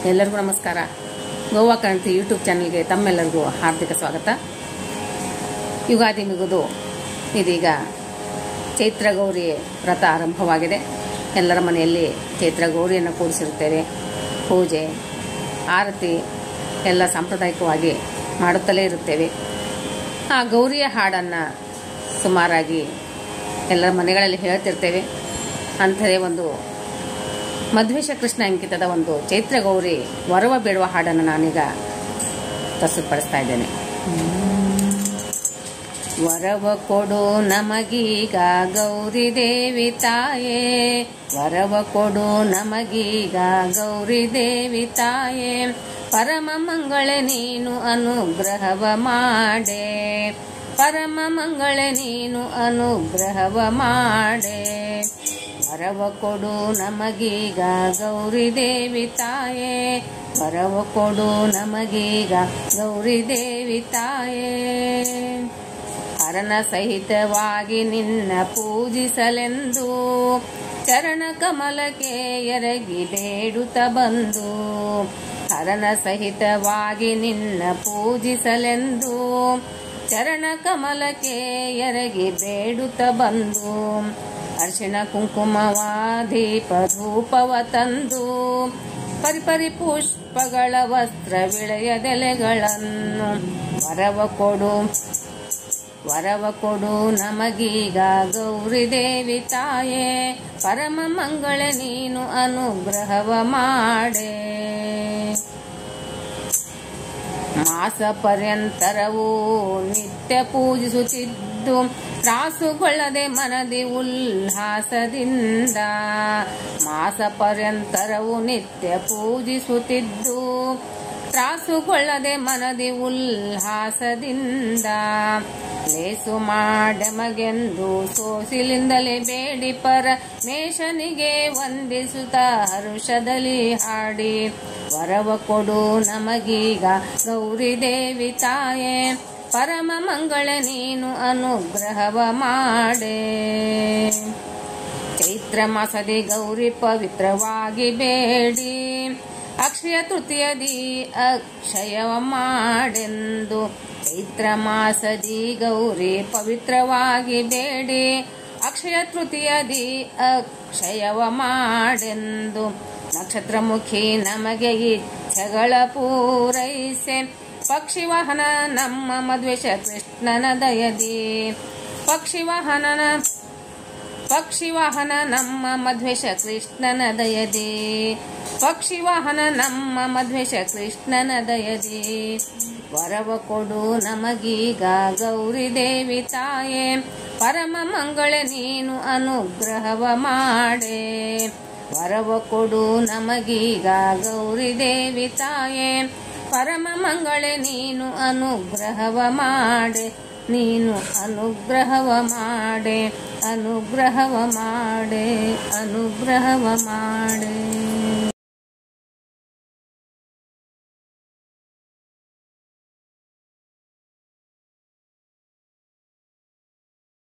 ಎಲ್ಲರಿಗೂ ನಮಸ್ಕಾರ. ಗೋವಾ ಕ್ರಾಂತಿ ಯೂಟ್ಯೂಬ್ ಚಾನೆಲ್ಗೆ ತಮ್ಮೆಲ್ಲರಿಗೂ ಹಾರ್ದಿಕ ಸ್ವಾಗತ. ಯುಗಾದಿ ಮುಗಿದು ಇದೀಗ ಚೈತ್ರ ಗೌರಿ ವ್ರತ ಆರಂಭವಾಗಿದೆ. ಎಲ್ಲರ ಮನೆಯಲ್ಲಿ ಚೈತ್ರ ಗೌರಿಯನ್ನು ಕೂಡಿಸಿರುತ್ತೇವೆ. ಪೂಜೆ, ಆರತಿ ಎಲ್ಲ ಸಾಂಪ್ರದಾಯಿಕವಾಗಿ ಮಾಡುತ್ತಲೇ ಇರುತ್ತೇವೆ. ಆ ಗೌರಿಯ ಹಾಡನ್ನು ಸುಮಾರಾಗಿ ಎಲ್ಲರ ಮನೆಗಳಲ್ಲಿ ಹೇಳ್ತಿರ್ತೇವೆ. ಅಂಥದೇ ಒಂದು ಮಧ್ವೇಶ ಕೃಷ್ಣ ಅಂಕಿತದ ಒಂದು ಚೈತ್ರ ಗೌರಿ ವರವ ಬೇಡುವ ಹಾಡನ್ನು ನಾನೀಗ ಪ್ರಸ್ತುತಪಡಿಸ್ತಾ ಇದ್ದೇನೆ. ವರವ ಕೊಡು ನಮಗೀಗ ಗೌರಿ ದೇವಿ ತಾಯೇ, ವರವ ಕೊಡು ನಮಗೀಗ ಗೌರಿ ದೇವಿ ತಾಯೇ, ಪರಮ ಮಂಗಳ ನೀನು ಅನುಗ್ರಹವ ಮಾಡೆ, ಪರಮ ಮಂಗಳ ನೀನು ಅನುಗ್ರಹವ ಮಾಡೆ, ವರವ ಕೊಡು ನಮಗೀಗ ಗೌರಿ ದೇವಿ ತಾಯೇ, ವರವ ಕೊಡು ನಮಗೀಗ ಗೌರಿ ದೇವಿ ತಾಯೇ, ಹರನ ಸಹಿತವಾಗಿ ನಿನ್ನ ಪೂಜಿಸಲೆಂದು ಚರಣ ಕಮಲಕ್ಕೆ ಎರಗಿ ಬೇಡುತ್ತ ಬಂದು, ಹರನ ಸಹಿತವಾಗಿ ನಿನ್ನ ಪೂಜಿಸಲೆಂದು ಚರಣ ಕಮಲಕ್ಕೆ ಎರಗಿ ಬೇಡುತ್ತ ಬಂದು, ಅರ್ಶಿಣ ಕುಂಕುಮವ ದೀಪ ಧೂಪವ ತಂದು ಪರಿಪರಿ ಪುಷ್ಪಗಳ ವಸ್ತ್ರ ವಿಳೆಯದೆಲೆಗಳನ್ನು ವರವ ಕೊಡು, ವರವ ಕೊಡು ನಮಗೀಗ ಗೌರಿ ದೇವಿ ತಾಯೇ, ಪರಮ ಮಂಗಳ ನೀನು ಅನುಗ್ರಹವ ಮಾಡೆ, ಮಾಸ ಪರ್ಯಂತರವೂ ನಿತ್ಯ ಪೂಜಿಸುತ್ತಿದ್ದು ತ್ರಾಸುಗೊಳ್ಳದೆ ಮನದಿ ಉಲ್ಲಾಸದಿಂದ, ಮಾಸ ಪರ್ಯಂತರವೂ ನಿತ್ಯ ಪೂಜಿಸುತ್ತಿದ್ದು ತ್ರಾಸುಗೊಳ್ಳದೆ ಮನದಿ ಉಲ್ಲಾಸದಿಂದ, ಲೇಸು ಮಾಡೆಮಗೆಂದು ಸೋಸಿಲಿಂದಲೇ ಬೇಡಿ ಪರಮೇಶನಿಗೆ ವಂದಿಸುತ್ತ ಹರುಷದಲ್ಲಿ ಹಾಡಿ, ವರವ ಕೊಡು ನಮಗೀಗ ಗೌರಿ ದೇವಿ ತಾಯೇ, ಪರಮ ಮಂಗಳ ನೀನು ಅನುಗ್ರಹವ ಮಾಡೆ, ಚೈತ್ರ ಮಾಸದಿ ಗೌರಿ ಪವಿತ್ರವಾಗಿ ಬೇಡಿ ಅಕ್ಷಯ ತೃತೀಯದಿ ಅಕ್ಷಯವ ಮಾಡೆಂದು, ಚೈತ್ರ ಮಾಸದಿ ಗೌರಿ ಪವಿತ್ರವಾಗಿ ಬೇಡಿ ಅಕ್ಷಯ ತೃತೀಯದಿ ಅಕ್ಷಯವ ಮಾಡೆಂದು, ನಕ್ಷತ್ರ ಮುಖಿ ನಮಗೆ ಇಚ್ಛೆಗಳ ಪೂರೈಸೆ, ಪಕ್ಷಿ ವಾಹನ ನಮ್ಮ ಮಧ್ವೇಶ ಕೃಷ್ಣನ ದಯದಿ, ಪಕ್ಷಿ ವಾಹನ ನಮ್ಮ ಮಧ್ವೇಶ ಕೃಷ್ಣನ ದಯದಿ, ಪಕ್ಷಿ ವಾಹನ ನಮ್ಮ ಮಧ್ವೇಶ ಕೃಷ್ಣನ ದಯದಿ, ವರವ ಕೊಡು ನಮಗೀಗ ಗೌರಿ ದೇವಿ ತಾಯೇ, ಪರಮ ಮಂಗಳ ನೀನು ಅನುಗ್ರಹವ ಮಾಡೆ, ವರವ ಕೊಡು ನಮಗೀಗ ಗೌರಿ ದೇವಿ ತಾಯೇ, ಪರಮ ಮಂಗಳ ನೀನು ಅನುಗ್ರಹವ ಮಾಡೆ, ನೀನು ಅನುಗ್ರಹವ ಮಾಡೆ, ಅನುಗ್ರಹವ ಮಾಡೆ, ಅನುಗ್ರಹವ ಮಾಡೆ.